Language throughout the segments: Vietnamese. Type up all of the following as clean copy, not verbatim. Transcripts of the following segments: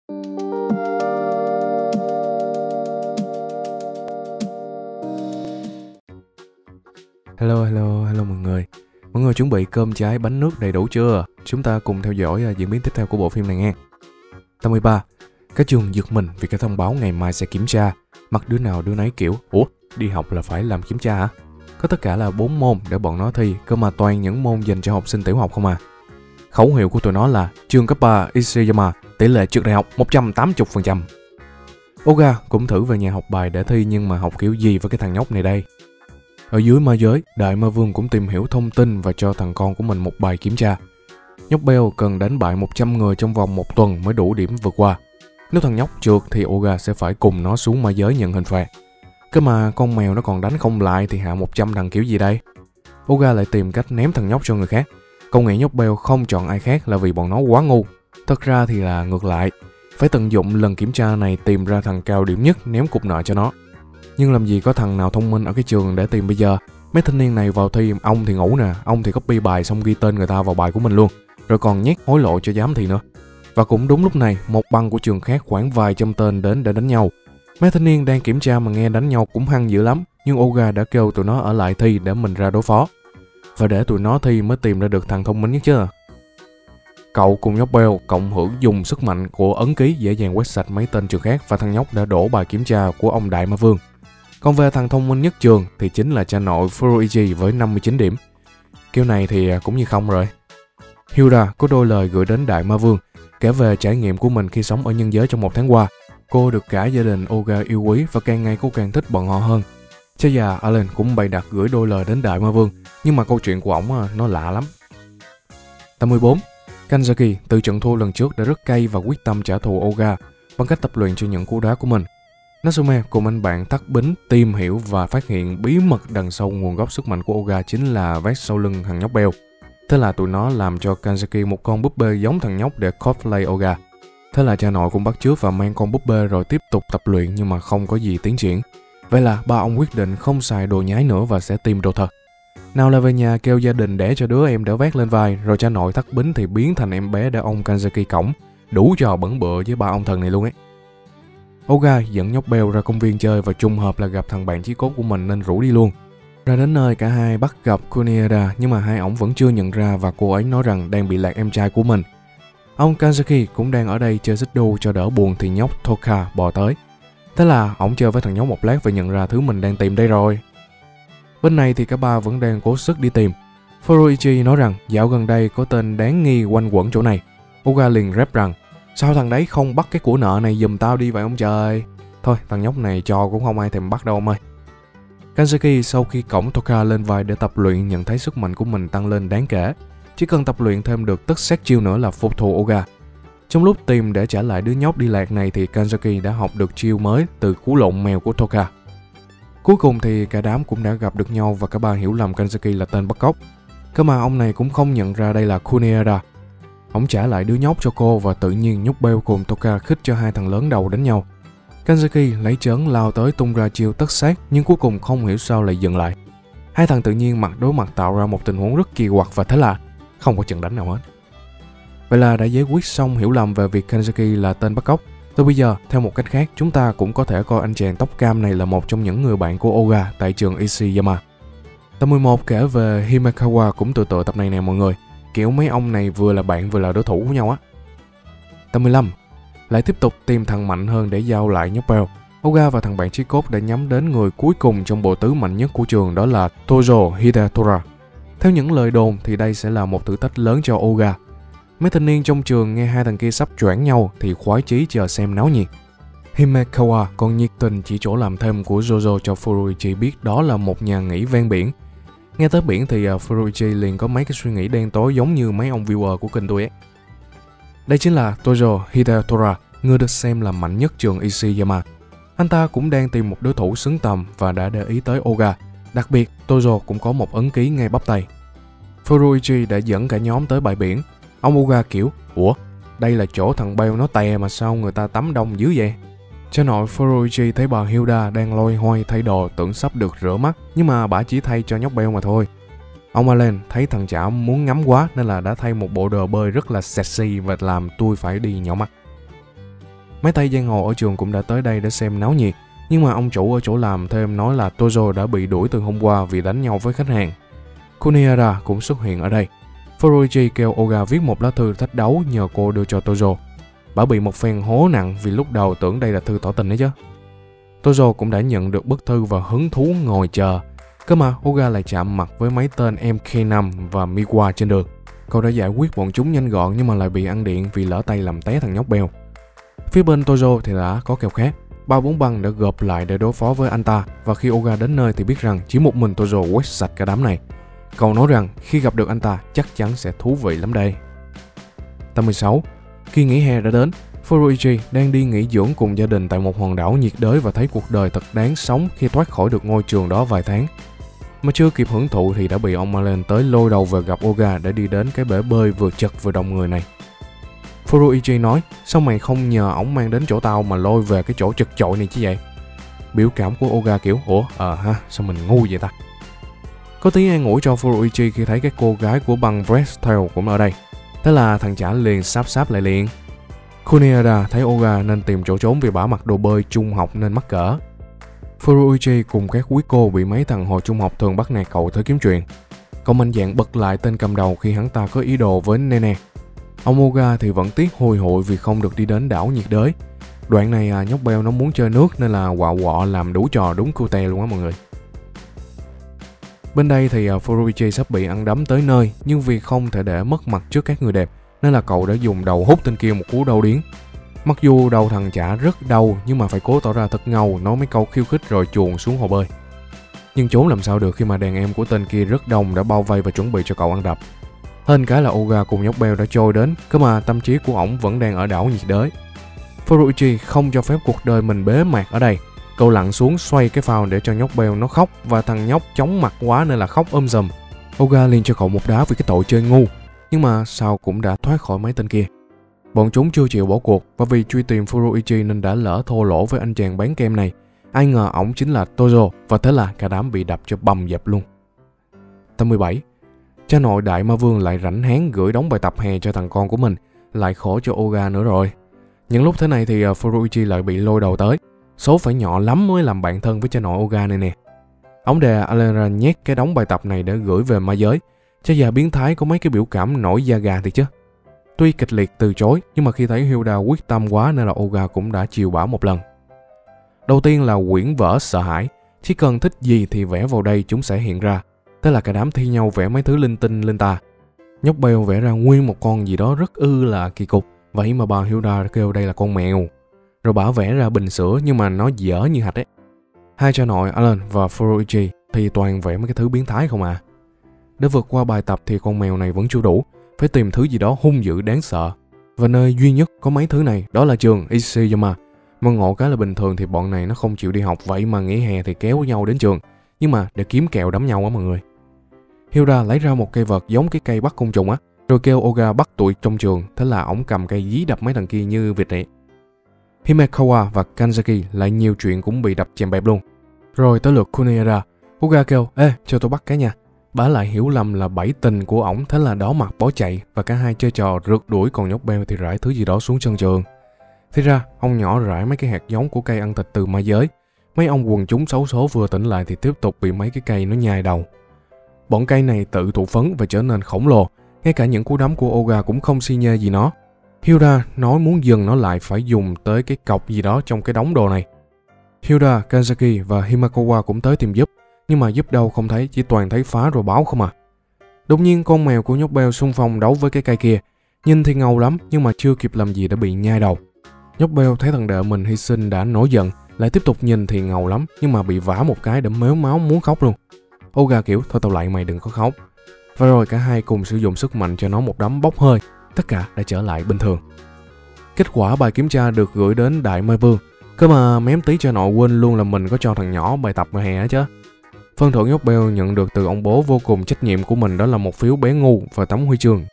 Hello mọi người. Mọi người chuẩn bị cơm cháy bánh nước đầy đủ chưa? Chúng ta cùng theo dõi diễn biến tiếp theo của bộ phim này nghe. Tập 13. Các trường giật mình vì cái thông báo ngày mai sẽ kiểm tra. Mặt đứa nào đứa nấy kiểu, ủa, đi học là phải làm kiểm tra hả? Có tất cả là 4 môn để bọn nó thi, cơ mà toàn những môn dành cho học sinh tiểu học không à. Khẩu hiệu của tụi nó là trường cấp 3 Ishiyama, tỷ lệ trượt đại học 180%. Oga cũng thử về nhà học bài để thi, nhưng mà học kiểu gì với cái thằng nhóc này đây? Ở dưới ma giới, Đại Ma Vương cũng tìm hiểu thông tin và cho thằng con của mình một bài kiểm tra. Nhóc Bell cần đánh bại 100 người trong vòng 1 tuần mới đủ điểm vượt qua. Nếu thằng nhóc trượt thì Oga sẽ phải cùng nó xuống ma giới nhận hình phạt. Cơ mà con mèo nó còn đánh không lại thì hạ 100 thằng kiểu gì đây? Oga lại tìm cách ném thằng nhóc cho người khác. Cậu nghĩ nhóc Bell không chọn ai khác là vì bọn nó quá ngu. Thật ra thì là ngược lại. Phải tận dụng lần kiểm tra này tìm ra thằng cao điểm nhất ném cục nợ cho nó. Nhưng làm gì có thằng nào thông minh ở cái trường để tìm bây giờ. Mấy thanh niên này vào thi, ông thì ngủ nè, ông thì copy bài xong ghi tên người ta vào bài của mình luôn, rồi còn nhét hối lộ cho giám thị nữa. Và cũng đúng lúc này, một băng của trường khác khoảng vài trăm tên đến để đánh nhau. Mấy thanh niên đang kiểm tra mà nghe đánh nhau cũng hăng dữ lắm, nhưng Oga đã kêu tụi nó ở lại thi để mình ra đối phó. Và để tụi nó thi mới tìm ra được thằng thông minh nhất chứ. Cậu cùng nhóc Bell cộng hưởng dùng sức mạnh của ấn ký dễ dàng quét sạch mấy tên trường khác, và thằng nhóc đã đổ bài kiểm tra của ông Đại Ma Vương. Còn về thằng thông minh nhất trường thì chính là cha nội Furuichi với 59 điểm. Kiểu này thì cũng như không rồi. Hilda có đôi lời gửi đến Đại Ma Vương, kể về trải nghiệm của mình khi sống ở nhân giới trong 1 tháng qua. Cô được cả gia đình Oga yêu quý và càng ngày cô càng thích bọn họ hơn. Cha già Alan cũng bày đặt gửi đôi lời đến Đại Ma Vương, nhưng mà câu chuyện của ổng nó lạ lắm. Tập 14. Kanzaki từ trận thua lần trước đã rất cay và quyết tâm trả thù Oga bằng cách tập luyện cho những cú đá của mình. Natsume cùng anh bạn Thắt Bính tìm hiểu và phát hiện bí mật đằng sau nguồn gốc sức mạnh của Oga chính là vác sau lưng thằng nhóc Bell. Thế là tụi nó làm cho Kanzaki một con búp bê giống thằng nhóc để cosplay Oga. Thế là cha nội cũng bắt chước và mang con búp bê rồi tiếp tục tập luyện, nhưng mà không có gì tiến triển. Vậy là ba ông quyết định không xài đồ nhái nữa và sẽ tìm đồ thật. Nào là về nhà kêu gia đình để cho đứa em đỡ vác lên vai, rồi cha nội Thắt Bính thì biến thành em bé để ông Kanzaki cõng. Đủ trò bẩn bựa với ba ông thần này luôn ấy. Oga dẫn nhóc Bell ra công viên chơi và trùng hợp là gặp thằng bạn chí cốt của mình nên rủ đi luôn. Ra đến nơi cả hai bắt gặp Kunieda, nhưng mà hai ổng vẫn chưa nhận ra và cô ấy nói rằng đang bị lạc em trai của mình. Ông Kanzaki cũng đang ở đây chơi xích đu cho đỡ buồn thì nhóc Toka bò tới. Thế là ổng chơi với thằng nhóc một lát và nhận ra thứ mình đang tìm đây rồi. Bên này thì cả ba vẫn đang cố sức đi tìm. Furuichi nói rằng dạo gần đây có tên đáng nghi quanh quẩn chỗ này. Oga liền rep rằng sao thằng đấy không bắt cái của nợ này giùm tao đi vậy ông trời. Thôi thằng nhóc này cho cũng không ai thèm bắt đâu ông ơi. Kanzaki sau khi cõng Toka lên vai để tập luyện nhận thấy sức mạnh của mình tăng lên đáng kể. Chỉ cần tập luyện thêm được tất sát chiêu nữa là phục thù Oga. Trong lúc tìm để trả lại đứa nhóc đi lạc này thì Kanzaki đã học được chiêu mới từ cú lộn mèo của Toka. Cuối cùng thì cả đám cũng đã gặp được nhau và cả ba hiểu lầm Kanzaki là tên bắt cóc. Cơ mà ông này cũng không nhận ra đây là Kunieda. Ông trả lại đứa nhóc cho cô và tự nhiên nhóc Bell cùng Toka khích cho hai thằng lớn đầu đánh nhau. Kanzaki lấy trớn lao tới tung ra chiêu tất sát, nhưng cuối cùng không hiểu sao lại dừng lại. Hai thằng tự nhiên mặt đối mặt tạo ra một tình huống rất kỳ quặc và thế là không có trận đánh nào hết. Vậy là đã giải quyết xong hiểu lầm về việc Kanzaki là tên bắt cóc. Từ bây giờ, theo một cách khác, chúng ta cũng có thể coi anh chàng tóc cam này là một trong những người bạn của Oga tại trường Ishiyama. Tập 11 kể về Himekawa cũng tựa tập này nè mọi người. Kiểu mấy ông này vừa là bạn vừa là đối thủ của nhau á. Tập 15 lại tiếp tục tìm thằng mạnh hơn để giao lại nhóc Bell. Oga và thằng bạn chí cốt đã nhắm đến người cuối cùng trong bộ tứ mạnh nhất của trường, đó là Tojo Hidatora. Theo những lời đồn thì đây sẽ là một thử thách lớn cho Oga. Mấy thanh niên trong trường nghe hai thằng kia sắp choảng nhau thì khoái chí chờ xem náo nhiệt. Himekawa còn nhiệt tình chỉ chỗ làm thêm của Jojo cho Furuichi biết đó là một nhà nghỉ ven biển. Nghe tới biển thì Furuichi liền có mấy cái suy nghĩ đen tối giống như mấy ông viewer của kênh tôi ấy. Đây chính là Tojo Hidatora, người được xem là mạnh nhất trường Ishiyama. Anh ta cũng đang tìm một đối thủ xứng tầm và đã để ý tới Oga. Đặc biệt, Tojo cũng có một ấn ký ngay bắp tay. Furuichi đã dẫn cả nhóm tới bãi biển. Ông Oga kiểu, ủa, đây là chỗ thằng Bell nó tè mà sao người ta tắm đông dữ vậy? Cha nội Furuichi thấy bà Hilda đang loay hoay thay đồ tưởng sắp được rửa mắt, nhưng mà bà chỉ thay cho nhóc Bell mà thôi. Ông Alan thấy thằng chả muốn ngắm quá nên là đã thay một bộ đồ bơi rất là sexy và làm tôi phải đi nhỏ mắt. Mấy tay giang hồ ở trường cũng đã tới đây để xem náo nhiệt, nhưng mà ông chủ ở chỗ làm thêm nói là Tojo đã bị đuổi từ hôm qua vì đánh nhau với khách hàng. Kuniara cũng xuất hiện ở đây. Furuichi kêu Oga viết một lá thư thách đấu nhờ cô đưa cho Tojo. Bà bị một phen hố nặng vì lúc đầu tưởng đây là thư tỏ tình đấy chứ. Tojo cũng đã nhận được bức thư và hứng thú ngồi chờ. Cơ mà Oga lại chạm mặt với mấy tên MK5 và Miwa trên đường. Cậu đã giải quyết bọn chúng nhanh gọn nhưng mà lại bị ăn điện vì lỡ tay làm té thằng nhóc beo. Phía bên Tojo thì đã có kèo khác. 3-4 băng đã gộp lại để đối phó với anh ta, và khi Oga đến nơi thì biết rằng chỉ một mình Tojo quét sạch cả đám này. Cậu nói rằng khi gặp được anh ta chắc chắn sẽ thú vị lắm đây. Tập 16. Khi nghỉ hè đã đến, Furuichi đang đi nghỉ dưỡng cùng gia đình tại một hòn đảo nhiệt đới và thấy cuộc đời thật đáng sống khi thoát khỏi được ngôi trường đó vài tháng. Mà chưa kịp hưởng thụ thì đã bị ông Malen tới lôi đầu về gặp Oga để đi đến cái bể bơi vừa chật vừa đông người này. Furuichi nói, sao mày không nhờ ổng mang đến chỗ tao mà lôi về cái chỗ chật chội này chứ vậy? Biểu cảm của Oga kiểu, sao mình ngu vậy ta? Có tí an ủi cho Furuichi khi thấy cái cô gái của băng Breast Tail cũng ở đây. Thế là thằng chả liền sáp lại liền. Kuniada thấy Oga nên tìm chỗ trốn vì bả mặc đồ bơi trung học nên mắc cỡ. Furuichi cùng các quý cô bị mấy thằng hồi trung học thường bắt nạt cậu tới kiếm chuyện. Cậu mạnh dạn bật lại tên cầm đầu khi hắn ta có ý đồ với Nene. Ông Oga thì vẫn tiếc hôi hụi vì không được đi đến đảo nhiệt đới. Đoạn này nhóc beo nó muốn chơi nước nên là quọ làm đủ trò đúng cute luôn á mọi người. Bên đây thì Furuichi sắp bị ăn đấm tới nơi, nhưng vì không thể để mất mặt trước các người đẹp nên là cậu đã dùng đầu hút tên kia một cú đau điếng. Mặc dù đầu thằng chả rất đau nhưng mà phải cố tỏ ra thật ngầu, nói mấy câu khiêu khích rồi chuồn xuống hồ bơi. Nhưng trốn làm sao được khi mà đàn em của tên kia rất đông đã bao vây và chuẩn bị cho cậu ăn đập. Hên cái là Oga cùng nhóc beo đã trôi đến, cơ mà tâm trí của ổng vẫn đang ở đảo nhiệt đới. Furuichi không cho phép cuộc đời mình bế mạc ở đây. Cậu lặn xuống xoay cái phao để cho nhóc beo nó khóc, và thằng nhóc chóng mặt quá nên là khóc sùm. Oga liền cho cậu một đá vì cái tội chơi ngu, nhưng mà sau cũng đã thoát khỏi mấy tên kia. Bọn chúng chưa chịu bỏ cuộc, và vì truy tìm Furuichi nên đã lỡ thô lỗ với anh chàng bán kem này. Ai ngờ ổng chính là Tojo, và thế là cả đám bị đập cho bầm dập luôn. Tập 17. Cha nội Đại Ma Vương lại rảnh háng gửi đống bài tập hè cho thằng con của mình, lại khổ cho Oga nữa rồi. Những lúc thế này thì Furuichi lại bị lôi đầu tới. Số phải nhỏ lắm mới làm bạn thân với cha nội Oga này nè. Ông đè Alera nhét cái đống bài tập này để gửi về ma giới. Cha già biến thái có mấy cái biểu cảm nổi da gà thì chứ. Tuy kịch liệt từ chối, nhưng mà khi thấy Hilda quyết tâm quá nên là Oga cũng đã chiều bả một lần. Đầu tiên là quyển vở sợ hãi. Chỉ cần thích gì thì vẽ vào đây chúng sẽ hiện ra. Thế là cả đám thi nhau vẽ mấy thứ linh tinh linh tà. Nhóc beo vẽ ra nguyên một con gì đó rất là kỳ cục. Vậy mà bà Hilda kêu đây là con mèo. Rồi bả vẽ ra bình sữa nhưng mà nó dở như hạch ấy. Hai cha nội Alan và Furuichi thì toàn vẽ mấy cái thứ biến thái không à. Để vượt qua bài tập thì con mèo này vẫn chưa đủ. Phải tìm thứ gì đó hung dữ đáng sợ. Và nơi duy nhất có mấy thứ này đó là trường Ishiyama. Mà ngộ cái là bình thường thì bọn này nó không chịu đi học, vậy mà nghỉ hè thì kéo nhau đến trường. Nhưng mà để kiếm kẹo đấm nhau á mọi người. Hilda lấy ra một cây vợt giống cái cây bắt côn trùng á, rồi kêu Oga bắt tụi trong trường. Thế là ổng cầm cây dí đập mấy thằng kia như vịt vậy. Himekawa và Kanzaki lại nhiều chuyện cũng bị đập chèm bẹp luôn. Rồi tới lượt Kuniera. Oga kêu, cho tôi bắt cái nha. Bả lại hiểu lầm là bẫy tình của ổng, thế là đỏ mặt bỏ chạy, và cả hai chơi trò rượt đuổi, còn nhóc beo thì rải thứ gì đó xuống sân trường. Thế ra, ông nhỏ rải mấy cái hạt giống của cây ăn thịt từ ma giới. Mấy ông quần chúng xấu số vừa tỉnh lại thì tiếp tục bị mấy cái cây nó nhai đầu. Bọn cây này tự thụ phấn và trở nên khổng lồ, ngay cả những cú đấm của Oga cũng không si nhê gì nó. Hilda nói muốn dừng nó lại phải dùng tới cái cọc gì đó trong cái đống đồ này. Hilda, Kanzaki và Himekawa cũng tới tìm giúp, nhưng mà giúp đâu không thấy, chỉ toàn thấy phá rồi báo không à. Đột nhiên con mèo của nhóc beo xung phong đấu với cái cây kia. Nhìn thì ngầu lắm nhưng mà chưa kịp làm gì đã bị nhai đầu. Nhóc beo thấy thằng đệ mình hy sinh đã nổi giận, lại tiếp tục nhìn thì ngầu lắm nhưng mà bị vả một cái đã mếu máu muốn khóc luôn. Oga kiểu thôi tao lại mày đừng có khóc. Và rồi cả hai cùng sử dụng sức mạnh cho nó một đấm bốc hơi. Tất cả đã trở lại bình thường. Kết quả bài kiểm tra được gửi đến Đại Ma Vương. Cơ mà mém tí cho nội quên luôn là mình có cho thằng nhỏ bài tập hè á chứ. Phần thưởng nhóc beo nhận được từ ông bố vô cùng trách nhiệm của mình đó là một phiếu bé ngu và tấm huy chương.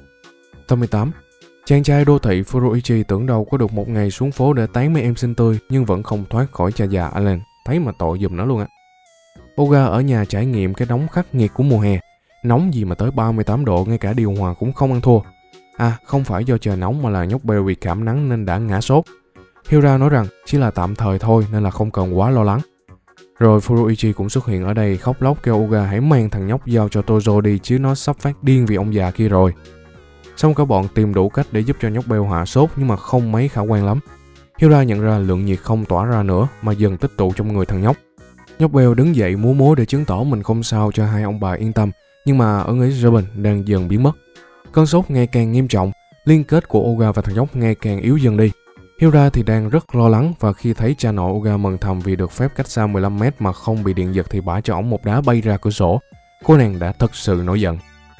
Tập 18. Chàng trai đô thị Furuichi tưởng đâu có được một ngày xuống phố để tán mấy em xinh tươi, nhưng vẫn không thoát khỏi cha già Alan, thấy mà tội giùm nó luôn á. Oga ở nhà trải nghiệm cái nóng khắc nghiệt của mùa hè. Nóng gì mà tới 38 độ, ngay cả điều hòa cũng không ăn thua. À, không phải do trời nóng mà là nhóc beo bị cảm nắng nên đã ngã sốt. Hyura nói rằng chỉ là tạm thời thôi nên là không cần quá lo lắng. Rồi Furuichi cũng xuất hiện ở đây khóc lóc kêu Oga hãy mang thằng nhóc giao cho Tojo đi chứ nó sắp phát điên vì ông già kia rồi. Xong cả bọn tìm đủ cách để giúp cho nhóc Bell hạ sốt nhưng mà không mấy khả quan lắm. Hyura nhận ra lượng nhiệt không tỏa ra nữa mà dần tích tụ trong người thằng nhóc. Nhóc Bell đứng dậy múa múa để chứng tỏ mình không sao cho hai ông bà yên tâm, nhưng mà ẩn ý Robin đang dần biến mất. Cơn sốt ngày càng nghiêm trọng, liên kết của Oga và thằng nhóc ngày càng yếu dần đi. Hyura thì đang rất lo lắng và khi thấy cha nội Oga mừng thầm vì được phép cách xa 15 mét mà không bị điện giật thì bả cho ổng một đá bay ra cửa sổ. Cô nàng đã thật sự nổi giận.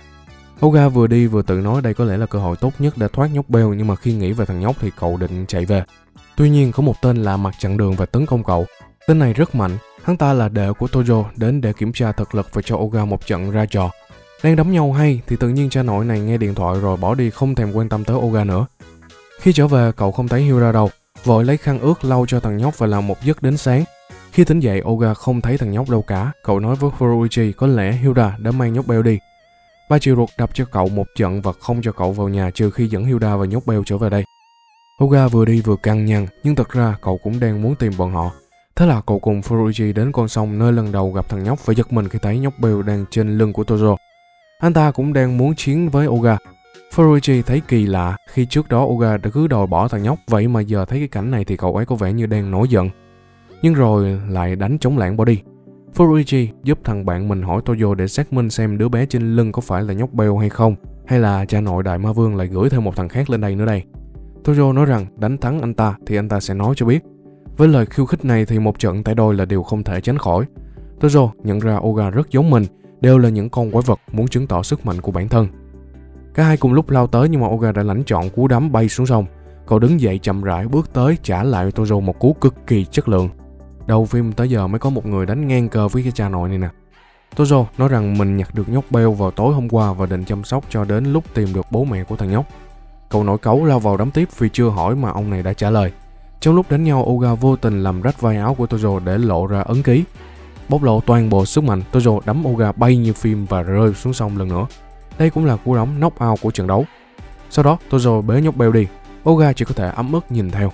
Oga vừa đi vừa tự nói đây có lẽ là cơ hội tốt nhất để thoát nhóc Bell, nhưng mà khi nghĩ về thằng nhóc thì cậu định chạy về. Tuy nhiên có một tên lạ mặt chặn đường và tấn công cậu. Tên này rất mạnh, hắn ta là đệ của Tojo đến để kiểm tra thực lực và cho Oga một trận ra trò. Đang đấm nhau hay thì tự nhiên cha nội này nghe điện thoại rồi bỏ đi không thèm quan tâm tới Oga nữa. Khi trở về cậu không thấy Hyura đâu, vội lấy khăn ướt lau cho thằng nhóc và làm một giấc đến sáng. Khi tỉnh dậy Oga không thấy thằng nhóc đâu cả, cậu nói với Furuichi có lẽ Hyura đã mang nhóc Bell đi. Ba chị ruột đập cho cậu một trận và không cho cậu vào nhà trừ khi dẫn Hyura và nhóc Bell trở về đây. Oga vừa đi vừa căng nhằn nhưng thật ra cậu cũng đang muốn tìm bọn họ. Thế là cậu cùng Furuichi đến con sông nơi lần đầu gặp thằng nhóc và giật mình khi thấy nhóc Bell đang trên lưng của Tojo. Anh ta cũng đang muốn chiến với Oga. Furuichi thấy kỳ lạ khi trước đó Oga đã cứ đòi bỏ thằng nhóc, vậy mà giờ thấy cái cảnh này thì cậu ấy có vẻ như đang nổi giận. Nhưng rồi lại đánh trống lảng bỏ đi. Furuichi giúp thằng bạn mình hỏi Tojo để xác minh xem đứa bé trên lưng có phải là nhóc Bell hay không, hay là cha nội Đại Ma Vương lại gửi thêm một thằng khác lên đây nữa đây. Tojo nói rằng đánh thắng anh ta thì anh ta sẽ nói cho biết. Với lời khiêu khích này thì một trận tay đôi là điều không thể tránh khỏi. Tojo nhận ra Oga rất giống mình, đều là những con quái vật muốn chứng tỏ sức mạnh của bản thân. Cả hai cùng lúc lao tới nhưng mà Oga đã lãnh chọn cú đấm bay xuống sông. Cậu đứng dậy chậm rãi bước tới trả lại Tojo một cú cực kỳ chất lượng. Đầu phim tới giờ mới có một người đánh ngang cờ với cái cha nội này nè. Tojo nói rằng mình nhặt được nhóc Bell vào tối hôm qua và định chăm sóc cho đến lúc tìm được bố mẹ của thằng nhóc. Cậu nổi cáu lao vào đấm tiếp vì chưa hỏi mà ông này đã trả lời. Trong lúc đánh nhau, Oga vô tình làm rách vai áo của Tojo để lộ ra ấn ký. Bộc lộ toàn bộ sức mạnh, Tojo đấm Oga bay như phim và rơi xuống sông lần nữa. Đây cũng là cú đấm knock out của trận đấu. Sau đó Tojo bế nhóc Bell đi, Oga chỉ có thể ấm ức nhìn theo.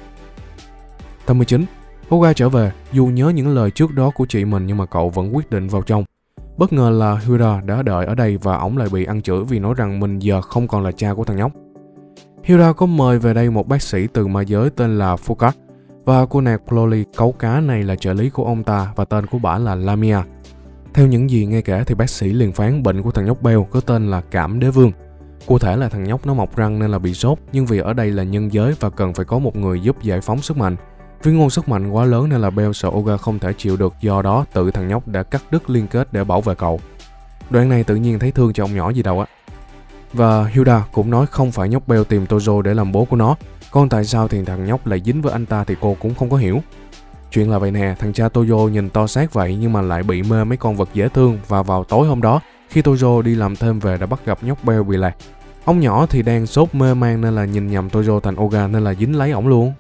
Tập 19. Oga trở về, dù nhớ những lời trước đó của chị mình nhưng mà cậu vẫn quyết định vào trong. Bất ngờ là Hyura đã đợi ở đây và ổng lại bị ăn chửi vì nói rằng mình giờ không còn là cha của thằng nhóc. Hyura có mời về đây một bác sĩ từ ma giới tên là Fukat, và cô nàng Chloe cấu cá này là trợ lý của ông ta và tên của bả là Lamia. Theo những gì nghe kể thì bác sĩ liền phán bệnh của thằng nhóc Bell có tên là cảm đế vương. Cụ thể là thằng nhóc nó mọc răng nên là bị sốt, nhưng vì ở đây là nhân giới và cần phải có một người giúp giải phóng sức mạnh. Vì nguồn sức mạnh quá lớn nên là Bell sợ Oga không thể chịu được, do đó tự thằng nhóc đã cắt đứt liên kết để bảo vệ cậu. Đoạn này tự nhiên thấy thương cho ông nhỏ gì đâu á. Và Hilda cũng nói không phải nhóc Bell tìm Tojo để làm bố của nó, còn tại sao thì thằng nhóc lại dính với anh ta thì cô cũng không có hiểu. Chuyện là vậy nè, thằng cha Tojo nhìn to xác vậy nhưng mà lại bị mê mấy con vật dễ thương, và vào tối hôm đó khi Tojo đi làm thêm về đã bắt gặp nhóc Bell bị lạc. Ông nhỏ thì đang sốt mê man nên là nhìn nhầm Tojo thành Oga nên là dính lấy ổng luôn.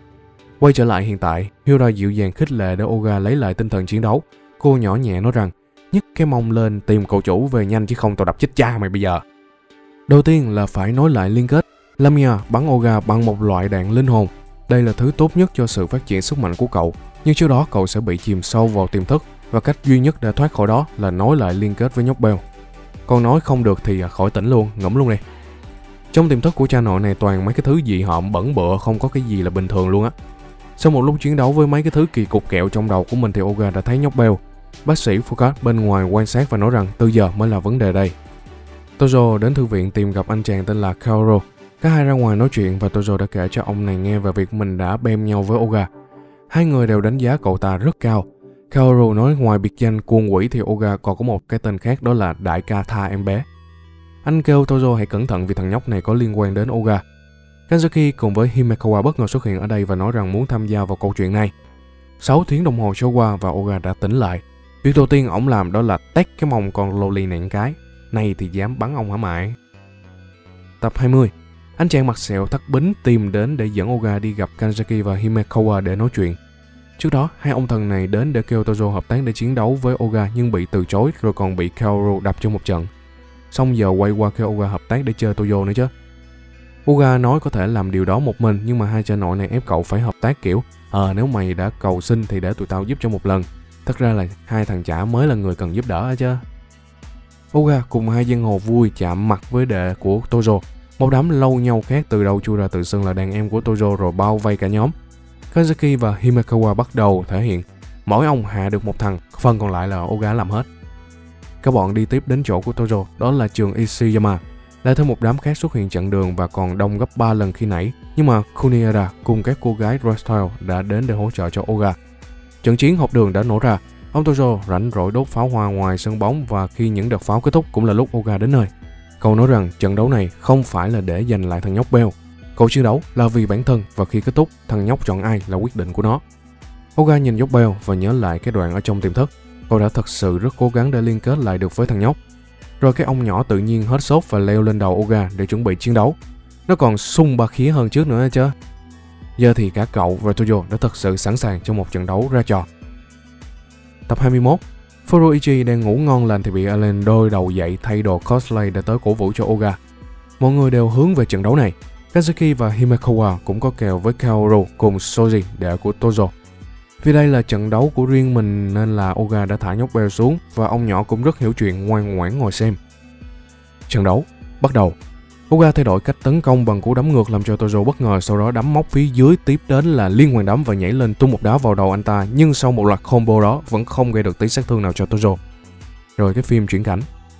Quay trở lại hiện tại, Hilda dịu dàng khích lệ để Oga lấy lại tinh thần chiến đấu. Cô nhỏ nhẹ nói rằng nhấc cái mông lên tìm cậu chủ về nhanh chứ không tao đập chết cha mày bây giờ. Đầu tiên là phải nối lại liên kết. Lamia bắn Oga bằng một loại đạn linh hồn. Đây là thứ tốt nhất cho sự phát triển sức mạnh của cậu, nhưng trước đó cậu sẽ bị chìm sâu vào tiềm thức và cách duy nhất để thoát khỏi đó là nối lại liên kết với nhóc Bell. Còn nói không được thì khỏi tỉnh luôn, ngẫm luôn đi. Trong tiềm thức của cha nội này toàn mấy cái thứ dị hợm bẩn bựa, không có cái gì là bình thường luôn á. Sau một lúc chiến đấu với mấy cái thứ kỳ cục kẹo trong đầu của mình thì Oga đã thấy nhóc Bell. Bác sĩ Fukat bên ngoài quan sát và nói rằng từ giờ mới là vấn đề đây. Tojo đến thư viện tìm gặp anh chàng tên là Kaoru. Cả hai ra ngoài nói chuyện và Tojo đã kể cho ông này nghe về việc mình đã bem nhau với Oga. Hai người đều đánh giá cậu ta rất cao. Kaoru nói ngoài biệt danh cuồng quỷ thì Oga còn có một cái tên khác, đó là đại ca tha em bé. Anh kêu Tojo hãy cẩn thận vì thằng nhóc này có liên quan đến Oga. Kanzaki cùng với Himekawa bất ngờ xuất hiện ở đây và nói rằng muốn tham gia vào câu chuyện này. 6 tiếng đồng hồ trôi qua và Oga đã tỉnh lại. Việc đầu tiên ổng làm đó là tét cái mông con loli này một cái. Này thì dám bắn ông hả mại. Tập 20. Anh chàng mặt sẹo thắt bính tìm đến để dẫn Oga đi gặp Kanzaki và Himekawa để nói chuyện. Trước đó, hai ông thần này đến để kêu Tojo hợp tác để chiến đấu với Oga nhưng bị từ chối, rồi còn bị Kaoru đập cho một trận. Xong giờ quay qua kêu Oga hợp tác để chơi Tojo nữa chứ. Uga nói có thể làm điều đó một mình, nhưng mà hai cha nội này ép cậu phải hợp tác kiểu nếu mày đã cầu xin thì để tụi tao giúp cho một lần. Thật ra là hai thằng chả mới là người cần giúp đỡ hả chứ. Uga cùng hai giang hồ vui chạm mặt với đệ của Tojo. Một đám lâu nhau khác từ đâu chui ra tự xưng là đàn em của Tojo rồi bao vây cả nhóm. Kazuki và Himekawa bắt đầu thể hiện mỗi ông hạ được một thằng, phần còn lại là Uga làm hết. Các bọn đi tiếp đến chỗ của Tojo, đó là trường Ishiyama. Lại thêm một đám khác xuất hiện chặn đường và còn đông gấp 3 lần khi nãy, nhưng mà Kunieda cùng các cô gái Reptile đã đến để hỗ trợ cho Oga. Trận chiến học đường đã nổ ra. Ông Tojo rảnh rỗi đốt pháo hoa ngoài sân bóng và khi những đợt pháo kết thúc cũng là lúc Oga đến nơi. Cậu nói rằng trận đấu này không phải là để giành lại thằng nhóc Bell. Cậu chiến đấu là vì bản thân và khi kết thúc, thằng nhóc chọn ai là quyết định của nó. Oga nhìn nhóc Bell và nhớ lại cái đoạn ở trong tiềm thức. Cậu đã thật sự rất cố gắng để liên kết lại được với thằng nhóc. Rồi cái ông nhỏ tự nhiên hết sốt và leo lên đầu Oga để chuẩn bị chiến đấu. Nó còn sung ba khía hơn trước nữa chứ. Giờ thì cả cậu và Tojo đã thật sự sẵn sàng cho một trận đấu ra trò. Tập 21. Furuichi đang ngủ ngon lành thì bị Alen đôi đầu dậy thay đồ cosplay để tới cổ vũ cho Oga. Mọi người đều hướng về trận đấu này. Kazuki và Himekawa cũng có kèo với Kaoru cùng Shoji, đệ của Tojo. Vì đây là trận đấu của riêng mình nên là Oga đã thả nhóc Bell xuống và ông nhỏ cũng rất hiểu chuyện ngoan ngoãn ngồi xem. Trận đấu bắt đầu. Oga thay đổi cách tấn công bằng cú đấm ngược làm cho Tojo bất ngờ, sau đó đấm móc phía dưới, tiếp đến là liên hoàn đấm và nhảy lên tung một đá vào đầu anh ta, nhưng sau một loạt combo đó vẫn không gây được tí sát thương nào cho Tojo. Rồi cái phim chuyển cảnh.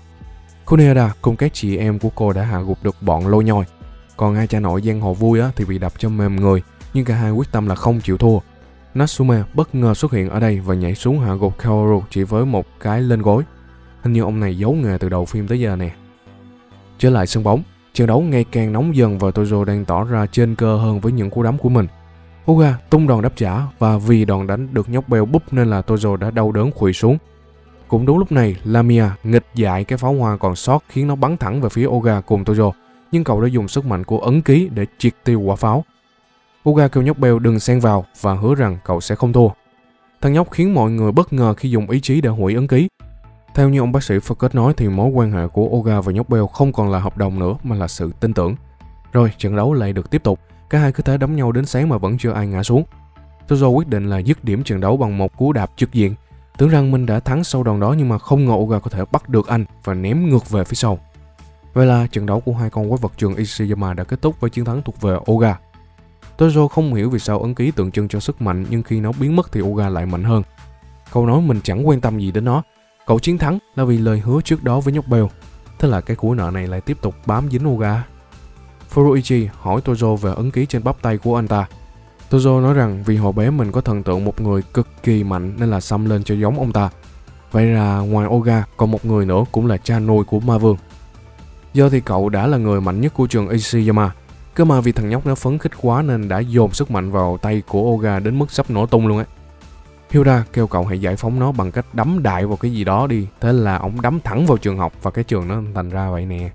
Kunieda cùng các chị em của cô đã hạ gục được bọn lôi nhoi. Còn hai cha nội giang hồ vui thì bị đập cho mềm người, nhưng cả hai quyết tâm là không chịu thua. Natsume bất ngờ xuất hiện ở đây và nhảy xuống hạ gục Kaoru chỉ với một cái lên gối. Hình như ông này giấu nghề từ đầu phim tới giờ nè. Trở lại sân bóng, trận đấu ngày càng nóng dần và Tojo đang tỏ ra trên cơ hơn với những cú đấm của mình. Oga tung đòn đáp trả và vì đòn đánh được nhóc Bell búp nên là Tojo đã đau đớn khuỵu xuống. Cũng đúng lúc này, Lamia nghịch dại cái pháo hoa còn sót khiến nó bắn thẳng về phía Oga cùng Tojo, nhưng cậu đã dùng sức mạnh của ấn ký để triệt tiêu quả pháo. Oga kêu nhóc Bell đừng xen vào và hứa rằng cậu sẽ không thua. Thằng nhóc khiến mọi người bất ngờ khi dùng ý chí để hủy ấn ký. Theo như ông bác sĩ Foucault nói thì mối quan hệ của Oga và nhóc Bell không còn là hợp đồng nữa mà là sự tin tưởng. Rồi trận đấu lại được tiếp tục, cả hai cứ thế đấm nhau đến sáng mà vẫn chưa ai ngã xuống. Tojo quyết định là dứt điểm trận đấu bằng một cú đạp trực diện. Tưởng rằng mình đã thắng sau đòn đó nhưng mà không ngờ Oga có thể bắt được anh và ném ngược về phía sau. Vậy là trận đấu của hai con quái vật trường Ishiyama đã kết thúc với chiến thắng thuộc về Oga. Tojo không hiểu vì sao ấn ký tượng trưng cho sức mạnh nhưng khi nó biến mất thì Oga lại mạnh hơn. Cậu nói mình chẳng quan tâm gì đến nó. Cậu chiến thắng là vì lời hứa trước đó với nhóc Bell. Thế là cái của nợ này lại tiếp tục bám dính Oga. Furuichi hỏi Tojo về ấn ký trên bắp tay của anh ta. Tojo nói rằng vì hồi bé mình có thần tượng một người cực kỳ mạnh nên là xăm lên cho giống ông ta. Vậy là ngoài Oga còn một người nữa cũng là cha nuôi của ma vương. Giờ thì cậu đã là người mạnh nhất của trường Ishiyama. Cơ mà vì thằng nhóc nó phấn khích quá nên đã dồn sức mạnh vào tay của Oga đến mức sắp nổ tung luôn á. Hilda kêu cậu hãy giải phóng nó bằng cách đấm đại vào cái gì đó đi. Thế là ổng đấm thẳng vào trường học và cái trường nó thành ra vậy nè.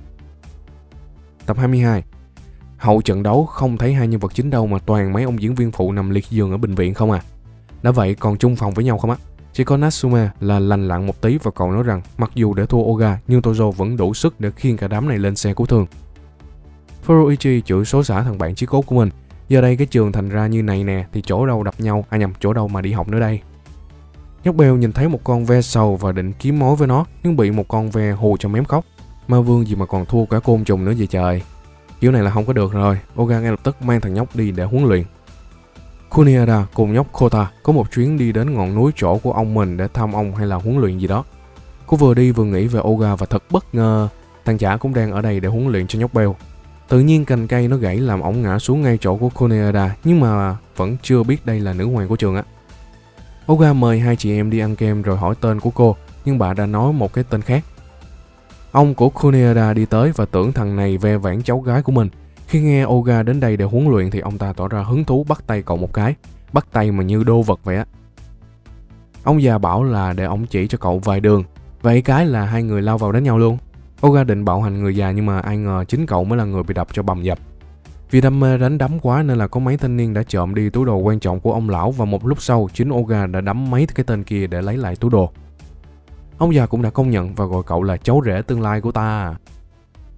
Tập 22. Hậu trận đấu không thấy hai nhân vật chính đâu mà toàn mấy ông diễn viên phụ nằm liệt giường ở bệnh viện không à. Đã vậy còn chung phòng với nhau không á. Chỉ có Natsume là lành lặn một tí và cậu nói rằng mặc dù để thua Oga nhưng Tojo vẫn đủ sức để khiêng cả đám này lên xe cứu thương. Furuichi chửi xối xả thằng bạn chí cốt của mình. Giờ đây cái trường thành ra như này nè thì chỗ đâu đập nhau, chỗ đâu mà đi học nữa đây. Nhóc Bell nhìn thấy một con ve sầu và định kiếm mối với nó nhưng bị một con ve hù cho mém khóc. Ma vương gì mà còn thua cả côn trùng nữa vậy trời. Kiểu này là không có được rồi. Oga ngay lập tức mang thằng nhóc đi để huấn luyện. Kunieda cùng nhóc Kota có một chuyến đi đến ngọn núi chỗ của ông mình để thăm ông hay là huấn luyện gì đó. Cô vừa đi vừa nghĩ về Oga và thật bất ngờ thằng chả cũng đang ở đây để huấn luyện cho nhóc Bell. Tự nhiên cành cây nó gãy làm ổng ngã xuống ngay chỗ của Kunieda nhưng mà vẫn chưa biết đây là nữ hoàng của trường á. Oga mời hai chị em đi ăn kem rồi hỏi tên của cô nhưng bà đã nói một cái tên khác. Ông của Kunieda đi tới và tưởng thằng này ve vãn cháu gái của mình. Khi nghe Oga đến đây để huấn luyện thì ông ta tỏ ra hứng thú bắt tay cậu một cái. Bắt tay mà như đô vật vậy á. Ông già bảo là để ông chỉ cho cậu vài đường. Vậy cái là hai người lao vào đánh nhau luôn. Oga định bạo hành người già nhưng mà ai ngờ chính cậu mới là người bị đập cho bầm dập. Vì đam mê đánh đấm quá nên là có mấy thanh niên đã trộm đi túi đồ quan trọng của ông lão và một lúc sau chính Oga đã đấm mấy cái tên kia để lấy lại túi đồ. Ông già cũng đã công nhận và gọi cậu là cháu rể tương lai của ta.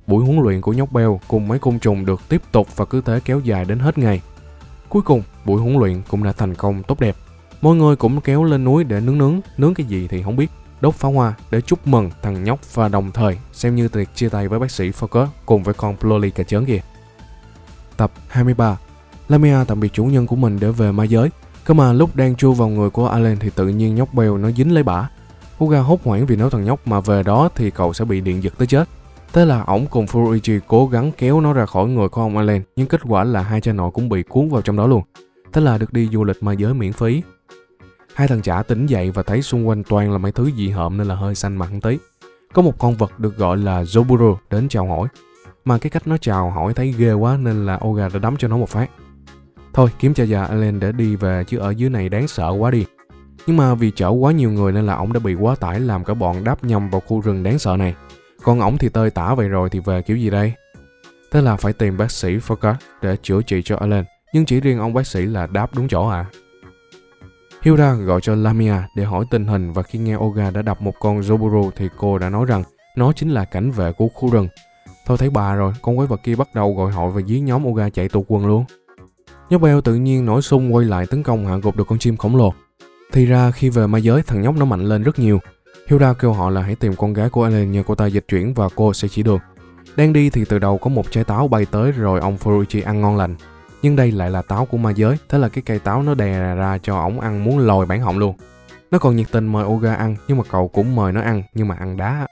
Buổi huấn luyện của nhóc Bell cùng mấy côn trùng được tiếp tục và cứ thế kéo dài đến hết ngày. Cuối cùng, buổi huấn luyện cũng đã thành công tốt đẹp. Mọi người cũng kéo lên núi để nướng cái gì thì không biết, đốt pháo hoa để chúc mừng thằng nhóc và đồng thời xem như tiệc chia tay với bác sĩ Focus cùng với con Plolly cà chớn kia. Tập 23. Lamia tạm biệt chủ nhân của mình để về ma giới. Cơ mà lúc đang chui vào người của Alan thì tự nhiên nhóc Bell nó dính lấy bả. Uga hốt hoảng vì nếu thằng nhóc mà về đó thì cậu sẽ bị điện giật tới chết. Thế là ổng cùng Furuichi cố gắng kéo nó ra khỏi người của ông Alan, nhưng kết quả là hai cha nội cũng bị cuốn vào trong đó luôn. Thế là được đi du lịch ma giới miễn phí. Hai thằng chả tỉnh dậy và thấy xung quanh toàn là mấy thứ dị hợm nên là hơi xanh mặt một tí. Có một con vật được gọi là Zoburu đến chào hỏi. Mà cái cách nó chào hỏi thấy ghê quá nên là Oga đã đấm cho nó một phát. Thôi kiếm cha già Alan để đi về chứ ở dưới này đáng sợ quá đi. Nhưng mà vì chở quá nhiều người nên là ổng đã bị quá tải làm cả bọn đáp nhầm vào khu rừng đáng sợ này. Còn ổng thì tơi tả vậy rồi thì về kiểu gì đây? Thế là phải tìm bác sĩ Focus để chữa trị cho Alan. Nhưng chỉ riêng ông bác sĩ là đáp đúng chỗ à. Hilda gọi cho Lamia để hỏi tình hình và khi nghe Oga đã đập một con Zoburu thì cô đã nói rằng nó chính là cảnh vệ của khu rừng. Thôi thấy bà rồi, con quái vật kia bắt đầu gọi hội và dí nhóm Oga chạy tụt quần luôn. Nhóc Bell tự nhiên nổi xung quay lại tấn công hạ gục được con chim khổng lồ. Thì ra khi về ma giới thằng nhóc nó mạnh lên rất nhiều. Hilda kêu họ là hãy tìm con gái của Alan nhờ cô ta dịch chuyển và cô sẽ chỉ đường. Đang đi thì từ đầu có một trái táo bay tới rồi ông Furuichi ăn ngon lành. Nhưng đây lại là táo của ma giới, thế là cái cây táo nó đè ra cho ổng ăn muốn lòi bản họng luôn. Nó còn nhiệt tình mời Oga ăn nhưng mà cậu cũng mời nó ăn nhưng mà ăn đá.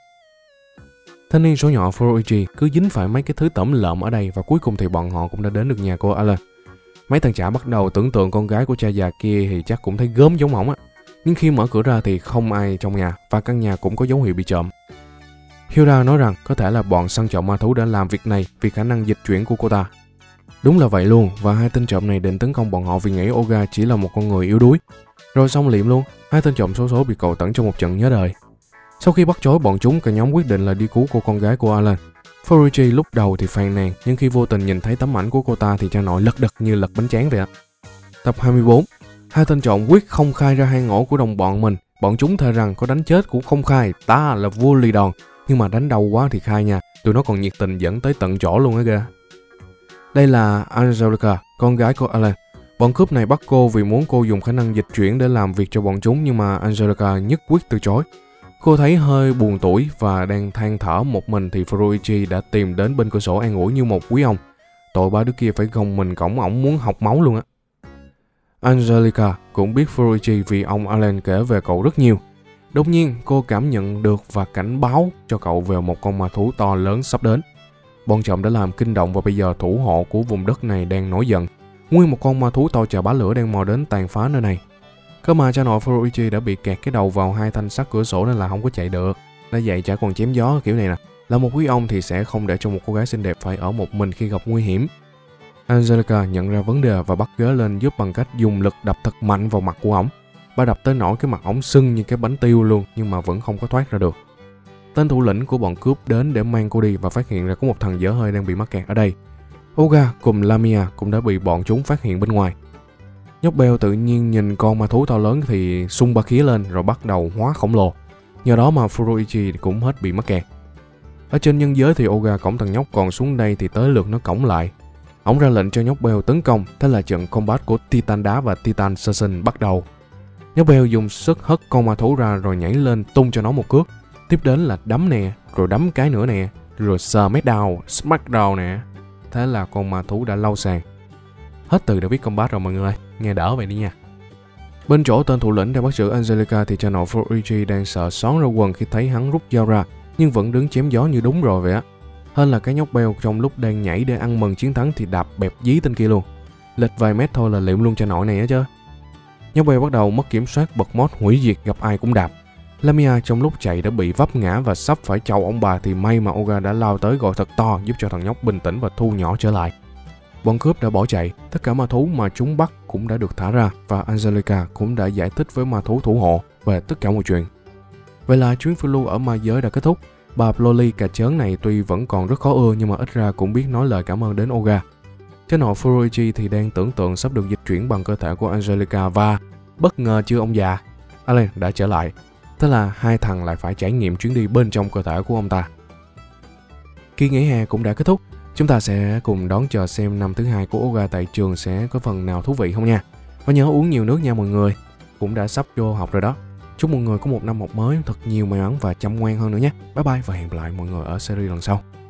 Thanh niên số nhỏ Furuichi cứ dính phải mấy cái thứ tẩm lợm ở đây và cuối cùng thì bọn họ cũng đã đến được nhà cô Alan. Mấy thằng chả bắt đầu tưởng tượng con gái của cha già kia thì chắc cũng thấy gớm giống ổng á. Nhưng khi mở cửa ra thì không ai trong nhà và căn nhà cũng có dấu hiệu bị trộm. Hilda nói rằng có thể là bọn săn trộm ma thú đã làm việc này vì khả năng dịch chuyển của cô ta. Đúng là vậy luôn và hai tên trộm này định tấn công bọn họ vì nghĩ Oga chỉ là một con người yếu đuối. Rồi xong liệm luôn, hai tên trộm xấu số bị cậu tẩn trong một trận nhớ đời. Sau khi bắt chói bọn chúng, cả nhóm quyết định là đi cứu cô con gái của Alan. Furuichi lúc đầu thì phàn nàn nhưng khi vô tình nhìn thấy tấm ảnh của cô ta thì cha nội lật đật như lật bánh tráng vậy ạ. Tập 24. Hai tên trộm quyết không khai ra hang ổ của đồng bọn mình. Bọn chúng thề rằng có đánh chết cũng không khai, ta là vua lì đòn. Nhưng mà đánh đau quá thì khai nha, tụi nó còn nhiệt tình dẫn tới tận chỗ luôn á kìa. Đây là Angelica, con gái của Alan. Bọn cướp này bắt cô vì muốn cô dùng khả năng dịch chuyển để làm việc cho bọn chúng nhưng mà Angelica nhất quyết từ chối. Cô thấy hơi buồn tủi và đang than thở một mình thì Furuichi đã tìm đến bên cửa sổ an ủi như một quý ông. Tội ba đứa kia phải gồng mình cõng ổng muốn học máu luôn á. Angelica cũng biết Furuichi vì ông Alan kể về cậu rất nhiều. Đột nhiên cô cảm nhận được và cảnh báo cho cậu về một con ma thú to lớn sắp đến. Bọn trộm đã làm kinh động và bây giờ thủ hộ của vùng đất này đang nổi giận. Nguyên một con ma thú to chà bá lửa đang mò đến tàn phá nơi này. Cơ mà cha nội Furuichi đã bị kẹt cái đầu vào hai thanh sắt cửa sổ nên là không có chạy được. Đã vậy chả còn chém gió kiểu này nè. Là một quý ông thì sẽ không để cho một cô gái xinh đẹp phải ở một mình khi gặp nguy hiểm. Angelica nhận ra vấn đề và bắt ghế lên giúp bằng cách dùng lực đập thật mạnh vào mặt của ổng. Bà đập tới nỗi cái mặt ổng sưng như cái bánh tiêu luôn nhưng mà vẫn không có thoát ra được. Tên thủ lĩnh của bọn cướp đến để mang cô đi và phát hiện ra có một thằng dở hơi đang bị mắc kẹt ở đây. Oga cùng Lamia cũng đã bị bọn chúng phát hiện bên ngoài. Nhóc Bell tự nhiên nhìn con ma thú to lớn thì xung ba khía lên rồi bắt đầu hóa khổng lồ. Nhờ đó mà Furuichi cũng hết bị mắc kẹt. Ở trên nhân giới thì Oga cõng thằng nhóc, còn xuống đây thì tới lượt nó cõng lại. Ông ra lệnh cho nhóc Bell tấn công, thế là trận combat của Titan đá và Titan Assassin bắt đầu. Nhóc Bell dùng sức hất con ma thú ra rồi nhảy lên tung cho nó một cước. Tiếp đến là đấm nè, rồi đấm cái nữa nè, rồi smackdown nè. Thế là con ma thú đã lau sàn. Hết từ để viết combat rồi mọi người, nghe đỡ vậy đi nha. Bên chỗ tên thủ lĩnh đang bắt giữ Angelica thì cha nội Furuichi đang sợ xón ra quần khi thấy hắn rút dao ra, nhưng vẫn đứng chém gió như đúng rồi vậy á. Hơn là cái nhóc Bell trong lúc đang nhảy để ăn mừng chiến thắng thì đạp bẹp dí tên kia luôn. Lệch vài mét thôi là liệm luôn cha nội này á chứ. Nhóc Bell bắt đầu mất kiểm soát bật mod hủy diệt, gặp ai cũng đạp. Lamia trong lúc chạy đã bị vấp ngã và sắp phải chầu ông bà thì may mà Oga đã lao tới gọi thật to giúp cho thằng nhóc bình tĩnh và thu nhỏ trở lại. Bọn cướp đã bỏ chạy, tất cả ma thú mà chúng bắt cũng đã được thả ra và Angelica cũng đã giải thích với ma thú thủ hộ về tất cả mọi chuyện. Vậy là chuyến phiêu lưu ở ma giới đã kết thúc. Bà Plolly cà chớn này tuy vẫn còn rất khó ưa nhưng mà ít ra cũng biết nói lời cảm ơn đến Oga. Cha nội Furuichi thì đang tưởng tượng sắp được dịch chuyển bằng cơ thể của Angelica và bất ngờ chưa ông già, Alan đã trở lại. Thế là hai thằng lại phải trải nghiệm chuyến đi bên trong cơ thể của ông ta. Kỳ nghỉ hè cũng đã kết thúc. Chúng ta sẽ cùng đón chờ xem năm thứ 2 của Oga tại trường sẽ có phần nào thú vị không nha. Và nhớ uống nhiều nước nha mọi người. Cũng đã sắp vô học rồi đó. Chúc mọi người có một năm học mới thật nhiều may mắn và chăm ngoan hơn nữa nhé. Bye bye và hẹn gặp lại mọi người ở series lần sau.